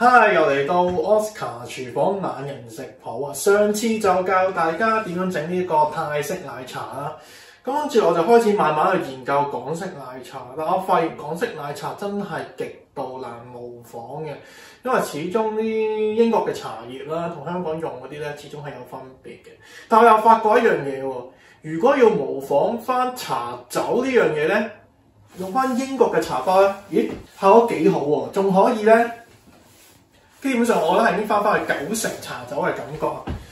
嗨，又嚟到 Oscar 廚房懶人食譜啊！上次就教大家點樣整呢個泰式奶茶啦，咁跟住我就開始慢慢去研究港式奶茶，但我發現港式奶茶真係極度難模仿嘅，因為始終啲英國嘅茶葉啦，同香港用嗰啲咧，始終係有分別嘅。但我又發覺一樣嘢喎，如果要模仿翻茶酒呢樣嘢咧，用翻英國嘅茶包咧，咦，效果幾好喎，仲可以咧。基本上我覺得係已經翻去90%茶酒嘅感覺。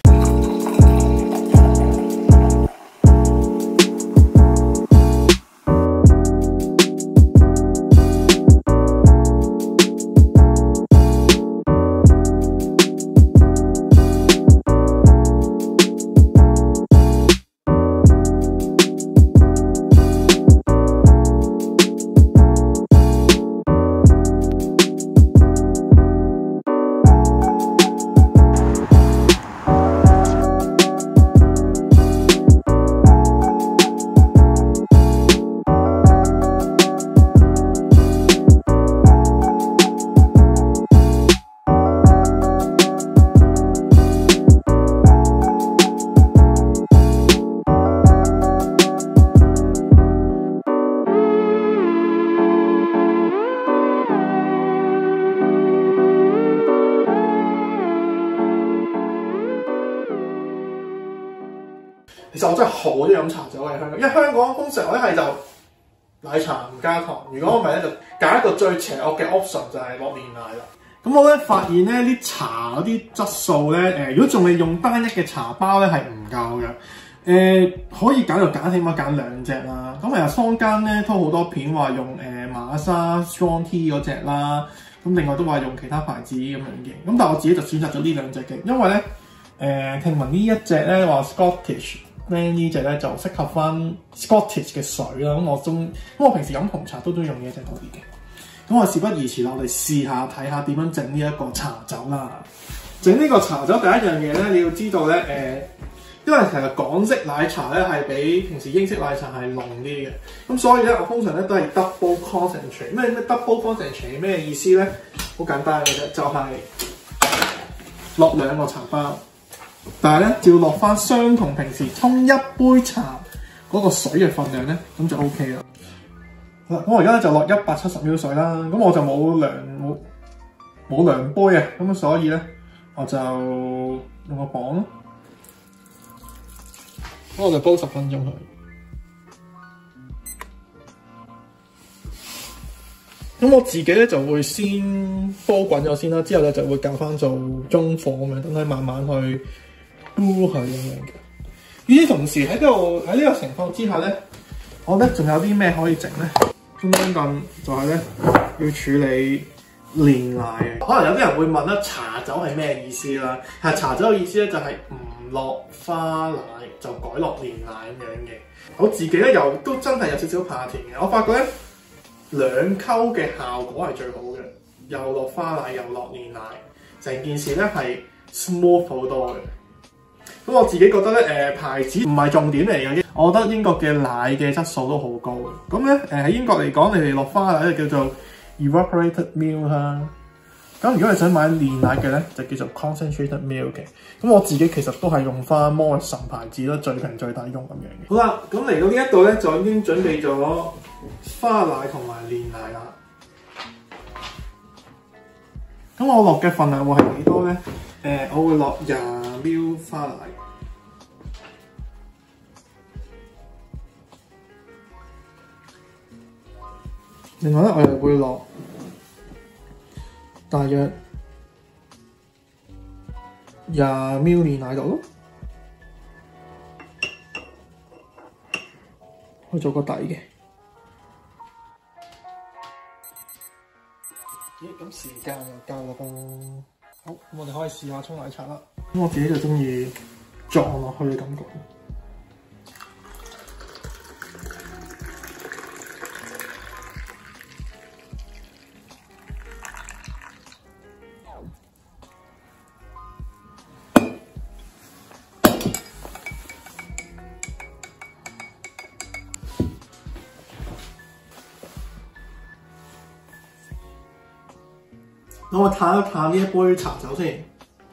其實我真係好中意飲茶酒喺香港，因為香港通常我一係就奶茶唔加糖，如果我唔係咧就揀一個最邪惡嘅 option 就係落煉奶啦。咁我咧發現咧啲茶嗰啲質素咧，如果仲係用單一嘅茶包咧係唔夠嘅。可以揀就揀，起碼揀2隻啦。咁其實坊間咧都好多片話用馬莎 Strong Tea 嗰隻啦，咁另外都話用其他牌子咁樣嘅。咁但係我自己就選擇咗呢2隻嘅，因為咧聽聞呢一隻咧話 Scottish。呢隻咧就適合翻 Scottish 嘅水啦，咁我平時飲紅茶都中意用呢一隻多啲嘅。咁我事不宜遲啦，我哋試下睇下點樣整呢一個茶酒啦。整呢個茶酒第一樣嘢咧，你要知道咧，因為其實港式奶茶咧係比平時英式奶茶係濃啲嘅，咁所以咧我通常咧都係 double concentrate。咩 double concentrate 咩意思咧？好簡單嘅啫，就係落2個茶包。但係咧，就要落翻相同平時沖一杯茶嗰個水嘅份量咧，咁就 OK 啦。好啦，咁我而家咧就落170ml 水啦。咁我就冇量杯啊，咁所以咧我就用個磅咯。咁我就煲10分鐘佢。咁我自己咧就會先煲滾咗先啦，之後咧就會較翻做中火咁樣，等佢慢慢去煲佢咁樣嘅。與此同時喺呢個情況之下咧，我咧仲有啲咩可以整咧？中間咁就係咧要處理煉奶嘅。可能有啲人會問啦，茶酒係咩意思啦？係茶酒嘅意思咧就係唔落花奶就改落煉奶咁樣嘅。我自己咧又都真係有少少怕甜嘅，我發覺咧2溝嘅效果係最好嘅，又落花奶又落煉奶，成件事咧係 smooth 好多嘅。咁我自己覺得咧，牌子唔係重點嚟嘅，我覺得英國嘅奶嘅質素都好高嘅。咁咧喺英國嚟講，你哋落花奶就叫做 evaporated milk 啦。咁如果你想買煉奶嘅咧，就叫做 concentrated milk 嘅。咁我自己其實都係用翻 Morrison 牌子啦，最平最抵用咁樣嘅。好啦，咁嚟到呢一度咧，就已經準備咗花奶同埋煉奶啦。咁我落嘅份量會係幾多咧？我會落20ml 花奶。另外咧，我又會落大約20ml 煉奶度咯，去做個底嘅。咦，咁時間又夠啦噃。好，咁我哋可以試下沖奶茶啦。咁我自己就中意撞落去嘅感覺。 我嘆一嘆呢一杯茶酒先。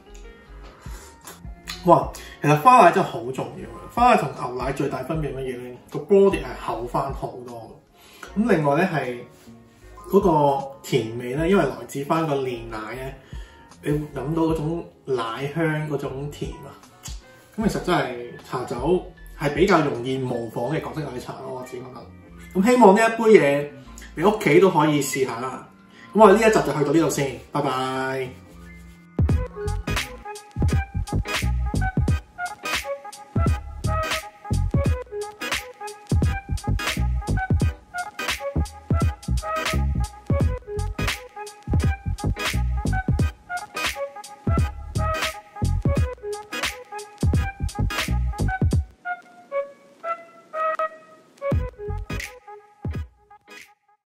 哇，其實花奶真係好重要嘅。花奶同牛奶最大分別乜嘢咧？個 body 係厚翻好多。咁另外咧係嗰個甜味咧，因為來自翻個煉奶咧，你飲到嗰種奶香嗰種甜啊。咁其實真係茶酒係比較容易模仿嘅港式奶茶咯，我自己覺得。咁希望呢一杯嘢你屋企都可以試下啦。咁我哋呢一集就去到呢度先，拜拜。